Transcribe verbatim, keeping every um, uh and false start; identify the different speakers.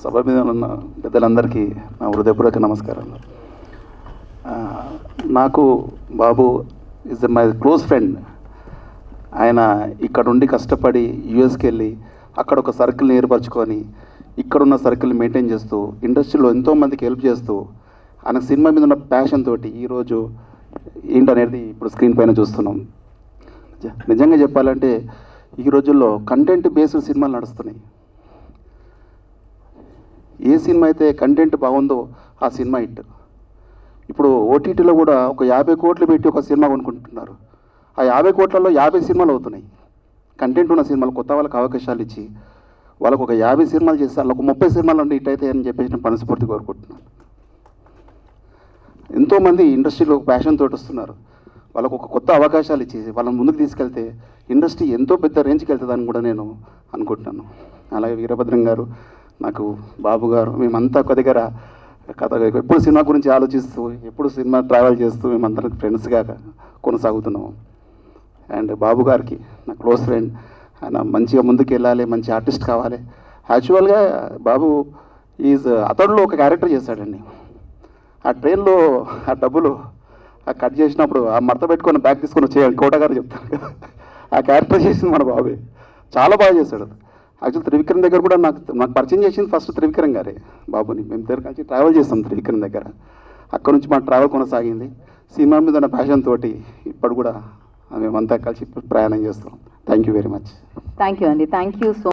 Speaker 1: సభ మీద ఉన్న పెద్దలందరికీ నా హృదయపూర్వక నమస్కారాలు. నాకు Babu is my close friend. ఆయన ఇక్కడ ఉండి కష్టపడి యూఎస్కి వెళ్ళి అక్కడ ఒక సర్కిల్ని ఏర్పరచుకొని ఇక్కడున్న సర్కిల్ని మెయింటైన్ చేస్తూ ఇండస్ట్రీలో ఎంతోమందికి హెల్ప్ చేస్తూ ఆయన సినిమా మీద ఉన్న ప్యాషన్ తోటి ఈరోజు ఏంటనేది ఇప్పుడు స్క్రీన్ పైన చూస్తున్నాం. నిజంగా చెప్పాలంటే ఈ రోజుల్లో కంటెంట్ బేస్డ్ సినిమాలు నడుస్తున్నాయి. ఏ సినిమా అయితే కంటెంట్ బాగుందో ఆ సినిమా హిట్. ఇప్పుడు ఓటీటీలో కూడా ఒక యాభై కోట్లు పెట్టి ఒక సినిమా కొనుక్కుంటున్నారు. ఆ యాభై కోట్లలో యాభై సినిమాలు అవుతున్నాయి. కంటెంట్ ఉన్న సినిమాలు కొత్త వాళ్ళకి అవకాశాలు ఇచ్చి వాళ్ళకు ఒక యాభై సినిమాలు చేస్తే వాళ్ళకు ముప్పై సినిమాలు ఉండి హిట్ అవుతాయి అని చెప్పేసి నేను మనస్ఫూర్తి కోరుకుంటున్నాను. ఎంతోమంది ఇండస్ట్రీలో ప్యాషన్ తోటి వస్తున్నారు. వాళ్ళకు ఒక కొత్త అవకాశాలు ఇచ్చి వాళ్ళని ముందుకు తీసుకెళ్తే ఇండస్ట్రీ ఎంతో పెద్ద రేంజ్కి వెళ్తుందని కూడా నేను అనుకుంటున్నాను. అలాగే వీరభద్రం గారు, నాకు బాబు గారు, మేమంతా ఒక దగ్గర కథ ఎప్పుడు సినిమా గురించి ఆలోచిస్తూ ఎప్పుడు సినిమా ట్రావెల్ చేస్తూ మేమందరం ఫ్రెండ్స్గా కొనసాగుతున్నాము. అండ్ బాబు గారికి నా క్లోజ్ ఫ్రెండ్. ఆయన మంచిగా ముందుకు వెళ్ళాలి, మంచి ఆర్టిస్ట్ కావాలి. యాక్చువల్గా బాబు ఈజ్ అతడులో ఒక క్యారెక్టర్ చేశాడండి. ఆ ట్రైన్లో ఆ డబ్బులు ఆ కట్ చేసినప్పుడు ఆ మడత పెట్టుకొని బ్యాగ్ తీసుకొని వచ్చేయాలి కోట గారు చెప్తాను కదా, ఆ క్యారెక్టర్ చేసింది మన బాబే. చాలా బాగా చేశాడు. యాక్చువల్ త్రివిక్రమ్ దగ్గర కూడా నాకు నాకు పరిచయం చేసింది ఫస్ట్ త్రివిక్రమ్ గారే బాబుని. మేము దగ్గర కలిసి ట్రావెల్ చేస్తాం త్రివిక్రమ్ దగ్గర. అక్కడ నుంచి మా ట్రావెల్ కొనసాగింది. సినిమా మీద ఉన్న ప్యాషన్ తోటి ఇప్పుడు కూడా మేమంతా కలిసి ప్రయాణం చేస్తాం. Thank you very much.
Speaker 2: Thank you అండి. Thank you so